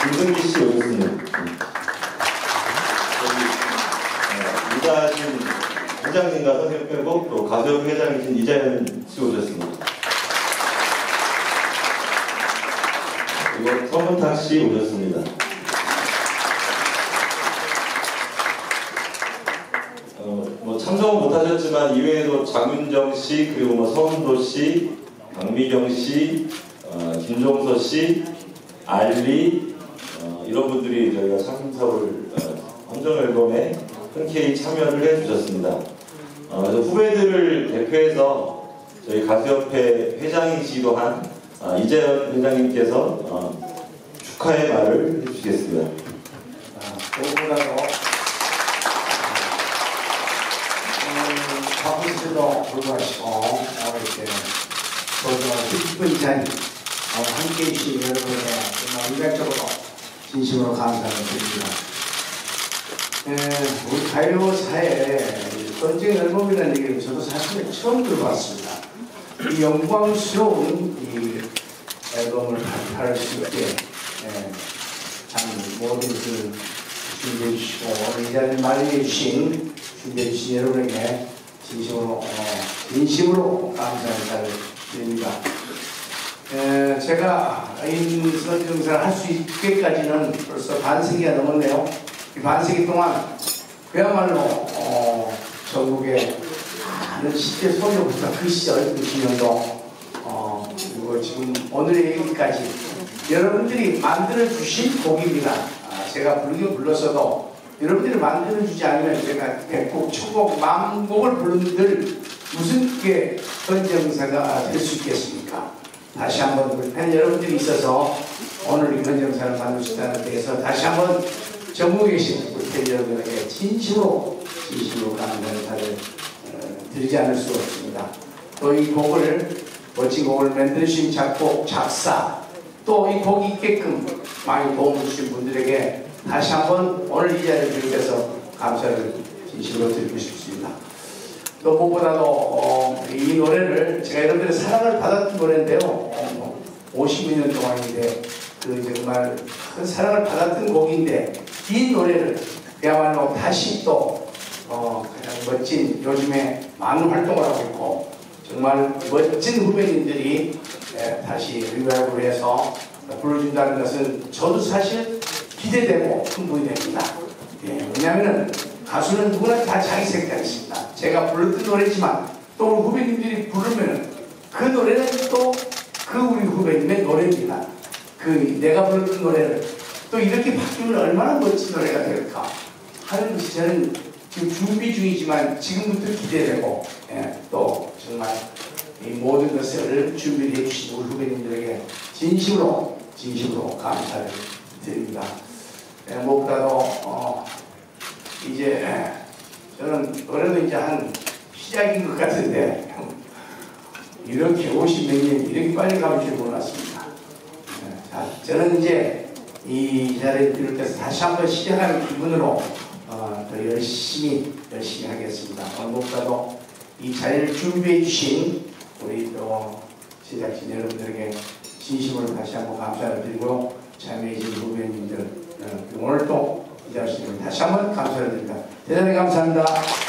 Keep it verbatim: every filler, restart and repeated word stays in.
김승기 씨 오셨습니다. 저기 이사하신 회장님과 선생님 빼고 또 가수협회 회장이신 이자연 씨 오셨습니다. 그리고 서문탁 씨 오셨습니다. 어, 뭐 참석은 못하셨지만 이외에도 장윤정 씨, 그리고 뭐 서은도 씨, 강미경 씨, 어, 김종서 씨, 알리, 어, 이런 분들이 저희가 참석을 어, 헌정 앨범에 흔쾌히 참여를 해주셨습니다. 어, 그래서 후배들을 대표해서 저희 가수협회 회장이시기도 한 어, 이재현 회장님께서 어, 축하의 말을 해주시겠습니다. 누구보다도 바쁘시도 불구하시고 이렇게 소중한 기쁜 자리 함께해 주신 여러분에 정말 인간적으로 진심으로 감사를 드립니다. 에, 우리 가요사에 헌정 앨범이라는 얘기를 저도 사실 처음 들어봤습니다. 이 영광스러운 이 앨범을 발표할 수 있게 에, 참 모든 것을 준비해 주시고 오늘 이 자리를 마련해 주신 준비해 주신 여러분에게 진심으로 어, 진심으로 감사의 인사를 드립니다. 에, 제가 이 선정사를 할 수 있게까지는 벌써 반세기가 넘었네요. 이 반세기 동안 그야말로 어, 전국의 많은 십 대 소녀부터 그 시절 구십 년도 어, 그리고 지금 오늘의 얘기까지 여러분들이 만들어주신 곡입니다. 아, 제가 부르긴 불렀어도 여러분들이 만들어주지 않으면 제가 백곡, 천곡, 만곡을 부르는들 무슨 게 헌정사가 될 수 있겠습니까? 다시 한번 우리 팬 여러분들이 있어서 오늘 이 헌정사를 만드셨다는 데에서 다시 한번 전국에 계신 우리 팬 여러분에게 진심으로 진심으로 감사의 인사를 어, 드리지 않을 수 없습니다. 또 이 곡을 멋진 곡을 만드신 작곡, 작사 또 이 곡이 있게끔 많이 도움을 주신 분들에게 다시 한번 오늘 이 자리를 빌려서 감사를 진심으로 드리고 싶습니다. 또 무엇보다도 어, 이 노래를 제가 여러분들의 사랑을 받았던 노래인데요. 어, 오십이 년 동안인데 그 정말 큰 사랑을 받았던 곡인데 이 노래를 그야말로 다시 또 어, 가장 멋진 요즘에 많은 활동을 하고 있고 정말 멋진 후배님들이 예, 다시 리바이브를 해서 불러준다는 것은 저도 사실 기대되고 흥분이 됩니다. 예, 왜냐하면 가수는 누구나 다 자기 색깔이 있습니다. 제가 불렀던 노래지만 또 우리 후배님들이 부르면 그 노래는 또 그 우리 후배님의 노래입니다. 그 내가 불렀던 노래를 또 이렇게 바뀌면 얼마나 멋진 노래가 될까 하는 것이 저는 지금 준비 중이지만 지금부터 기대되고 예, 또 정말 이 모든 것을 준비해 주신 우리 후배님들에게 진심으로 진심으로 감사를 드립니다. 예, 무엇보다도 어, 이제 예, 저는 올해도 이제 한 시작인 것 같은데 이렇게 오십 몇 년 이렇게 빨리 가볼 줄 몰랐습니다. 예, 자, 저는 이제 이 자리를 비롯해서 다시 한번 시작하는 기분으로 어, 더 열심히 열심히 하겠습니다. 오늘 무엇보다도 이 자리를 준비해 주신 우리 또 제작진 여러분들에게 진심으로 다시 한번 감사를 드리고 참여해 주신 후배님들 오늘 또 이 자리를 다시 한번 감사를 드립니다. 대단히 감사합니다.